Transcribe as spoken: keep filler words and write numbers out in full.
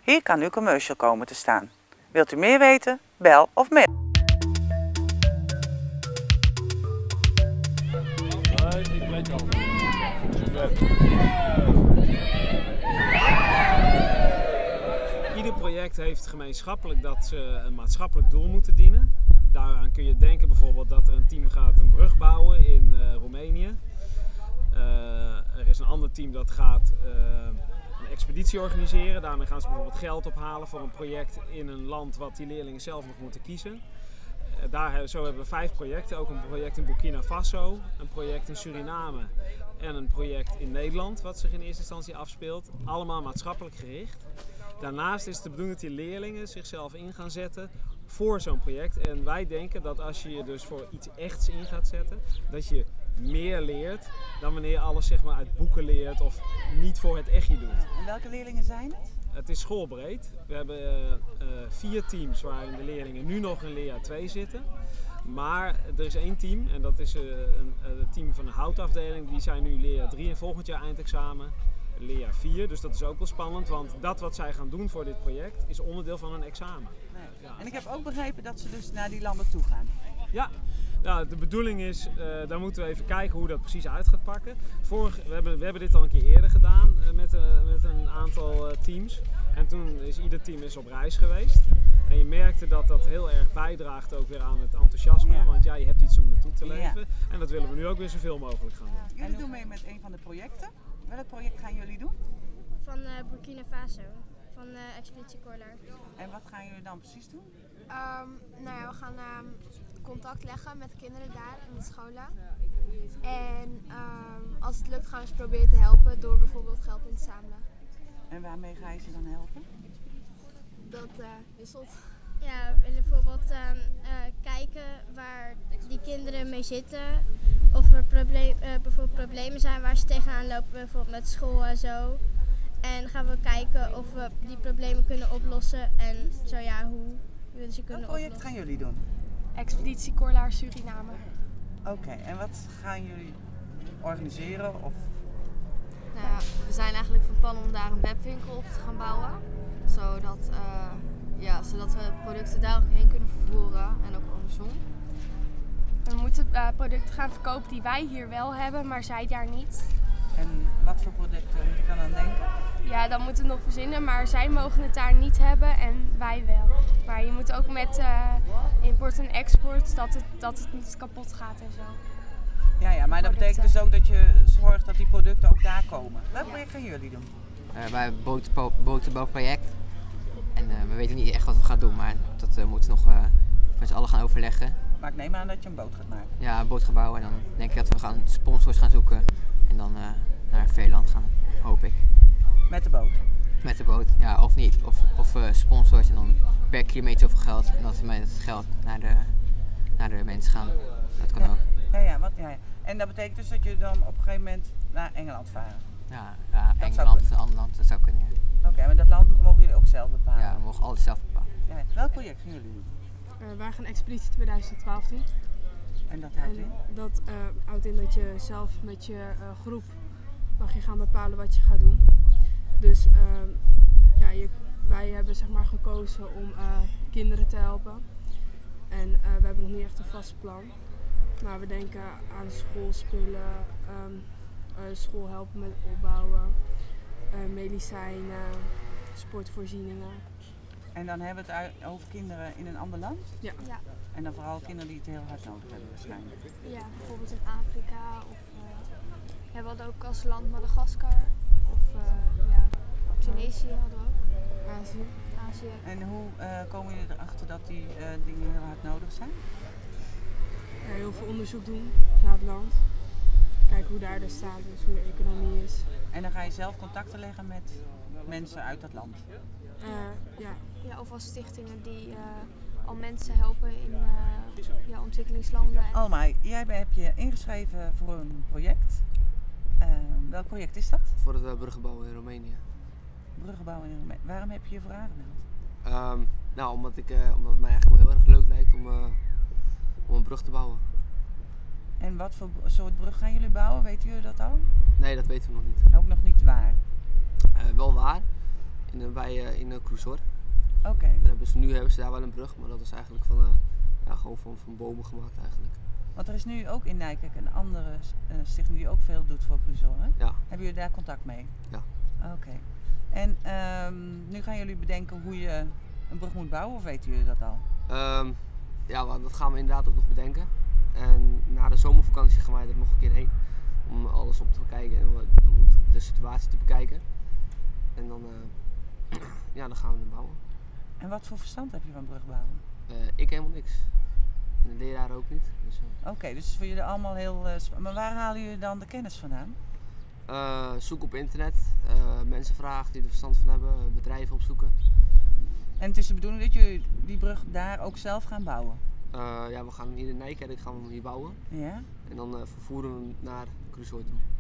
Hier kan uw commercial komen te staan. Wilt u meer weten? Bel of mail. Ieder project heeft gemeenschappelijk dat ze een maatschappelijk doel moeten dienen. Daaraan kun je denken bijvoorbeeld dat er een team gaat een brug bouwen in uh, Roemenië. Uh, er is een ander team dat gaat uh, een expeditie organiseren. Daarmee gaan ze bijvoorbeeld geld ophalen voor een project in een land wat die leerlingen zelf nog moeten kiezen. Uh, daar, zo hebben we vijf projecten. Ook een project in Burkina Faso, een project in Suriname en een project in Nederland wat zich in eerste instantie afspeelt. Allemaal maatschappelijk gericht. Daarnaast is het de bedoeling dat die leerlingen zichzelf in gaan zetten voor zo'n project. En wij denken dat als je je dus voor iets echts in gaat zetten, dat je meer leert dan wanneer je alles zeg maar uit boeken leert of niet voor het echtje doet. En welke leerlingen zijn het? Het is schoolbreed. We hebben uh, uh, vier teams waarin de leerlingen nu nog in leerjaar twee zitten. Maar er is één team en dat is uh, een, een team van de houtafdeling. Die zijn nu leerjaar drie en volgend jaar eindexamen. Leerjaar vier, dus dat is ook wel spannend, want dat wat zij gaan doen voor dit project is onderdeel van een examen. Nee. Ja. En ik heb ook begrepen dat ze dus naar die landen toe gaan. Ja, nou, de bedoeling is, uh, daar moeten we even kijken hoe dat precies uit gaat pakken. Vorig, we, hebben, we hebben dit al een keer eerder gedaan uh, met, uh, met een aantal uh, teams. En toen is ieder team is op reis geweest. En je merkte dat dat heel erg bijdraagt ook weer aan het enthousiasme, ja. Want ja, je hebt iets om naartoe te leven. Ja. En dat willen we nu ook weer zoveel mogelijk gaan doen. Jullie doen mee met een van de projecten. Welk project gaan jullie doen? Van uh, Burkina Faso, van uh, Expeditie Corlaar. En wat gaan jullie dan precies doen? Um, nou ja, we gaan um, contact leggen met kinderen daar in de scholen. En um, als het lukt gaan we ze proberen te helpen door bijvoorbeeld geld in te zamelen. En waarmee ga je ze dan helpen? Dat uh, wisselt. Ja, we willen bijvoorbeeld um, uh, kijken waar die kinderen mee zitten. Of er probleem, uh, bijvoorbeeld problemen zijn waar ze tegenaan lopen, bijvoorbeeld met school en zo. En dan gaan we kijken of we die problemen kunnen oplossen en zo ja, hoe we ze kunnen Wat project oplossen. gaan jullie doen? Expeditie Corlaar Suriname. Oké, okay, en wat gaan jullie organiseren? Of... Nou ja, we zijn eigenlijk van plan om daar een webwinkel op te gaan bouwen. Zodat, uh, ja, zodat we producten daar ook heen kunnen vervoeren en ook andersom. We moeten uh, producten gaan verkopen die wij hier wel hebben, maar zij daar niet. En wat voor producten moet ik dan aan denken? Ja, dan moeten we nog verzinnen, maar zij mogen het daar niet hebben en wij wel. Maar je moet ook met uh, import en export, dat het, dat het niet kapot gaat en zo. Ja, ja, maar dat betekent dus ook dat je zorgt dat die producten ook daar komen. Welk ja. project gaan jullie doen? Uh, wij hebben een boterbouwproject. En uh, we weten niet echt wat we gaan doen, maar dat uh, moeten we nog uh, met z'n allen gaan overleggen. Maar ik neem aan dat je een boot gaat maken. Ja, een boot gaan bouwen en dan denk ik dat we gaan sponsors gaan zoeken. En dan uh, naar Veerland gaan, hoop ik. Met de boot? Met de boot, ja, of niet. Of, of uh, sponsors en dan per kilometer zoveel geld. En dat we met het geld naar de, naar de mensen gaan. Dat kan ja. ook. Ja, ja, wat, ja, ja. En dat betekent dus dat je dan op een gegeven moment naar Engeland varen? Ja, ja Engeland of een ander land, dat zou kunnen. Ja. Oké, okay, maar dat land mogen jullie ook zelf bepalen? Ja, we mogen alles zelf bepalen. Ja, welk project gaan jullie doen? Uh, wij gaan Expeditie twintig twaalf doen. En dat houdt en in? Dat uh, houdt in dat je zelf met je uh, groep mag je gaan bepalen wat je gaat doen. Dus uh, ja, je, wij hebben zeg maar gekozen om uh, kinderen te helpen. En uh, we hebben nog niet echt een vast plan. Maar we denken aan schoolspullen, um, uh, school helpen met opbouwen, uh, medicijnen, sportvoorzieningen. En dan hebben we het over kinderen in een ander land? Ja. ja. En dan vooral kinderen die het heel hard nodig hebben waarschijnlijk? Ja, bijvoorbeeld in Afrika of uh, ja, we hadden ook als land Madagaskar of uh, ja, Tunesië hadden we ook. Azië. Azië. En hoe uh, komen jullie erachter dat die uh, dingen heel hard nodig zijn? Ja, heel veel onderzoek doen naar het land. Kijken hoe daar de staat is, hoe de economie is. En dan ga je zelf contacten leggen met mensen uit dat land? Uh, ja. ja. Of als stichtingen die uh, al mensen helpen in uh, ja, ontwikkelingslanden. En... Alma, jij heb je ingeschreven voor een project. Uh, welk project is dat? Voor het uh, bruggenbouw in Roemenië. Bruggenbouw in Roemenië. Waarom heb je je voor aangemeld? Um, nou, omdat, ik, uh, omdat het mij eigenlijk wel heel erg leuk lijkt om, uh, om een brug te bouwen. En wat voor soort brug gaan jullie bouwen? Weten jullie dat al? Nee, dat weten we nog niet. Ook nog niet waar? Uh, wel waar. in een wei uh, in uh, Cruzoor. Oké. Okay. Hebben ze, nu hebben ze daar wel een brug, maar dat is eigenlijk van, uh, ja, gewoon van, van bomen gemaakt eigenlijk. Want er is nu ook in Nijkerk een andere uh, stichting die ook veel doet voor Cruzoor, hè? Ja. Hebben jullie daar contact mee? Ja. Oké. Okay. En um, nu gaan jullie bedenken hoe je een brug moet bouwen, of weten jullie dat al? Um, ja, dat gaan we inderdaad ook nog bedenken. En na de zomervakantie gaan wij er nog een keer heen om alles op te bekijken en om de situatie te bekijken. En dan, uh, ja, dan gaan we hem bouwen. En wat voor verstand heb je van brugbouwen? Uh, ik helemaal niks. En de leraren ook niet. Dus, uh... Oké, okay, dus het is voor jullie allemaal heel... Uh, maar waar halen jullie dan de kennis vandaan? Uh, zoek op internet, uh, mensen vragen die er verstand van hebben, uh, bedrijven opzoeken. En het is de bedoeling dat jullie die brug daar ook zelf gaan bouwen? Uh, ja, we gaan hem hier in Nijkerk gaan we hem hier bouwen. Ja? En dan uh, vervoeren we hem naar Cruzoor toe.